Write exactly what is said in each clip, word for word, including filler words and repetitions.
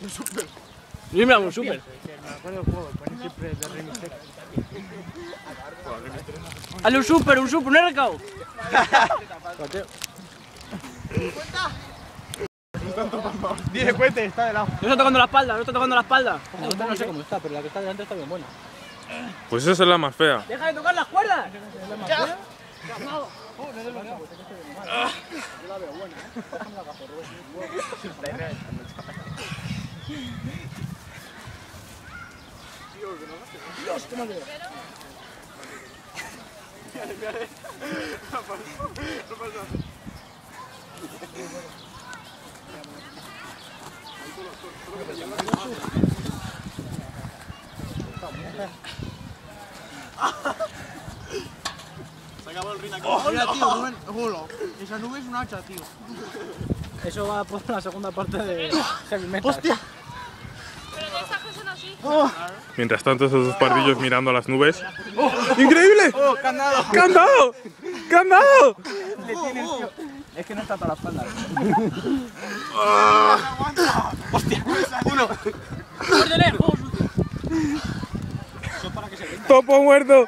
Un super. Yo me hago un super. Me acuerdo del juego, ponen siempre de Remix X. Hazle un super, un super, un R K O. Dice cuente, está de lado. No está tocando la espalda, no está tocando la espalda. La otra no sé cómo está, pero la que está delante está bien buena. Pues esa es la más fea. ¡Deja de tocar las cuerdas! ¡Ya! Dios, qué mal veo. Se acabó el ring aquí. Mira, tío, Rubén, hola. Esa nube es un hacha, tío. Eso va por la segunda parte de Heavy Metal. ¡Hostia! Pero de esas que son así. Mientras tanto, esos dos pardillos mirando las nubes. ¡Oh! ¡Increíble! ¡Oh, candado! ¡Candado! ¡Candado! Le tiene, tío. Es que no está toda la espalda. ¡Hostia! ¡Uno! ¡Muérdele! ¡Topo muerto!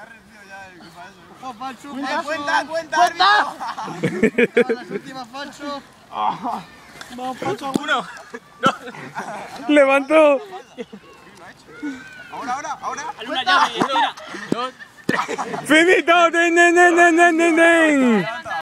¡Cuenta, cuenta! ¡Cuenta! Las últimas, falso. Vamos, falso. Uno. ¡Levantó! Ahora, ahora, ahora. Hay una llave y estira. Dos, tres. ¡Finito! ¡Den, den, den, den, den, den!